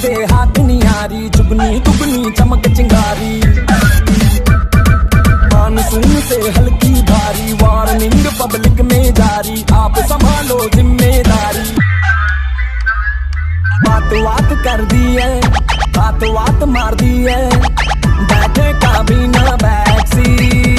से हाथ निहारी, चुगनी दुगनी चमक चिंगारी, मानसून से हल्की भारी, वार्निंग पब्लिक में जारी, आप संभालो जिम्मेदारी। बात कर दी है, बात मार दी है, बैठे काबीना बैक सीट।